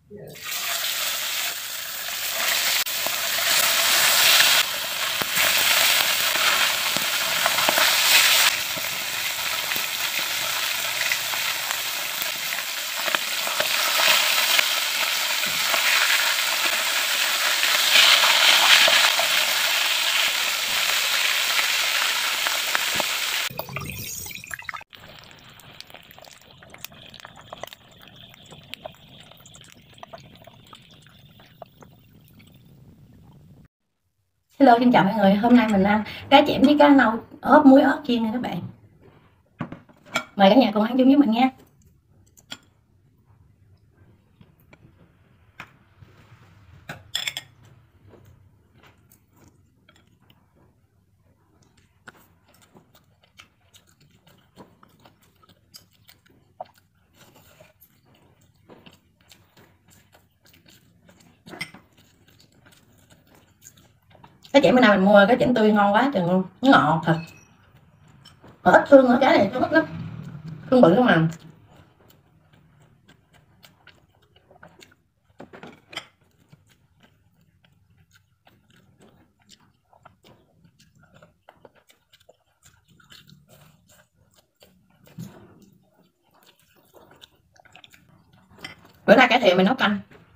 Hello, xin chào mọi người. Hôm nay mình ăn cá chẽm với cá nâu ốp muối ớt chiên nha các bạn. Mời cả nhà cùng ăn chung với mình nha. Cá chẽm bữa nay mình mua cá chẽm tươi ngon quá chừng luôn, nó ngọt thật. Mà ít xương nữa, cá này nó ít lắm, xương bự không à. Bữa nay cải thiện mình nấu canh.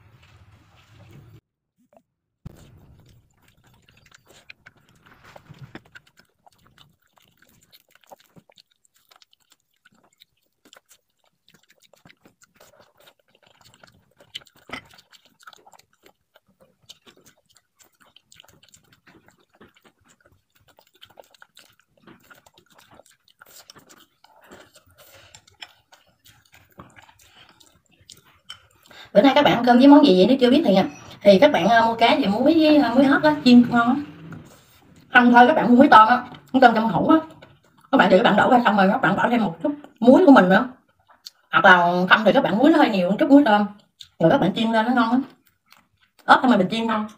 Bữa nay các bạn ăn cơm với món gì vậy nếu chưa biết thì các bạn mua cá về muối với muối ớt á, chiên ngon á. Không thôi các bạn mua muối tôm á, muối tôm trong hũ á. Các bạn thì các bạn đổ ra xong rồi các bạn bỏ thêm một chút muối của mình nữa. Hoặc là không thì các bạn muối nó hơi nhiều một chút muối tôm. Rồi các bạn chiên lên nó ngon á. Ớt thôi mà mình chiên ngon.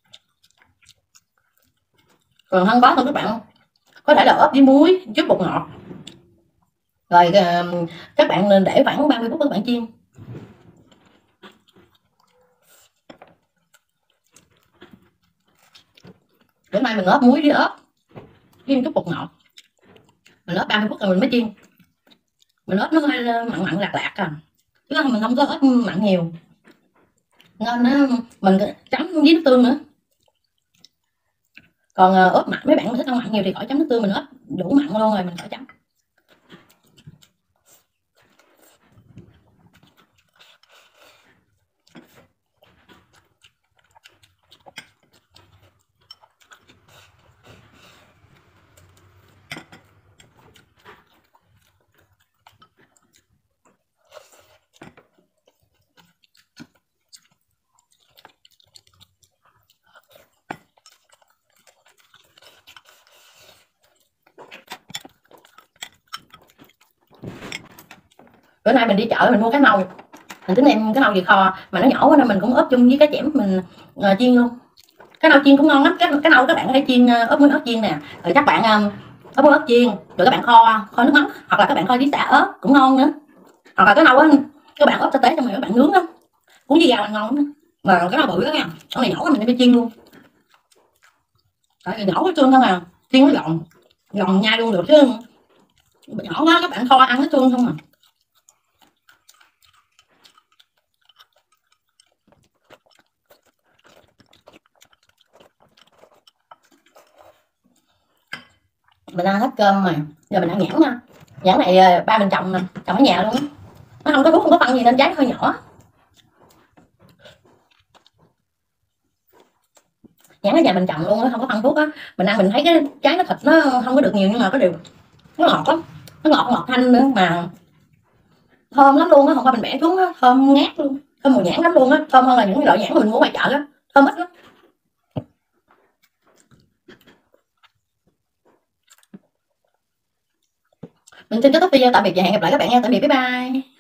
Còn không có thôi các bạn có thể là ớt với muối chút bột ngọt. Rồi các bạn để khoảng 30 phút các bạn chiên. Bữa nay mình ớt muối với ớt với chút bột ngọt. Mình ớt 30 phút rồi mình mới chiên. Mình ớt nó hơi mặn mặn lạc lạc à, chứ mình không có ớt mặn nhiều nên mình chấm với nước tương nữa. Còn ớt mặn mấy bạn mà thích ăn mặn nhiều thì khỏi chấm nước tương, mình ớt đủ mặn luôn rồi mình khỏi chấm. Bữa nay mình đi chợ mình mua cá nâu, mình tính đem cá nâu về kho mà nó nhỏ quá nên mình cũng ốp chung với cá chẽm mình chiên luôn. Cá nâu chiên cũng ngon lắm, cá nâu các bạn có thể chiên ốp muối ớt chiên nè, rồi các bạn ốp muối ớt chiên rồi các bạn kho nước mắm, hoặc là các bạn kho với xả ớt cũng ngon nữa. Hoặc là cá nâu á các bạn ốp sa tế xong rồi các bạn nướng đó cuốn với rau là ngon lắm. Mà cá nâu bự đó nha, con này nhỏ quá mình đi chiên luôn, tại vì nhỏ cái xương không à, chiên nó gồng nhai luôn được chứ nhỏ quá các bạn kho ăn cái xương không à. Mình ăn hết cơm mà giờ mình ăn nhãn nha. Nhãn này ba mình trồng nè, trồng ở nhà luôn á, nó không có thuốc không có phân gì nên trái nó hơi nhỏ. Nhãn ở nhà mình trồng luôn á, không có phân thuốc á. Mình ăn mình thấy cái trái nó thịt nó không có được nhiều nhưng mà có điều nó ngọt lắm, nó ngọt ngọt thanh nữa mà thơm lắm luôn á, không qua mình bẻ xuống á thơm ngát luôn, thơm mùi nhãn lắm luôn á, thơm hơn là những loại nhãn mà mình mua ngoài chợ á, thơm ít lắm. Mình xin kết thúc video, tạm biệt và hẹn gặp lại các bạn nha, tạm biệt, bye bye.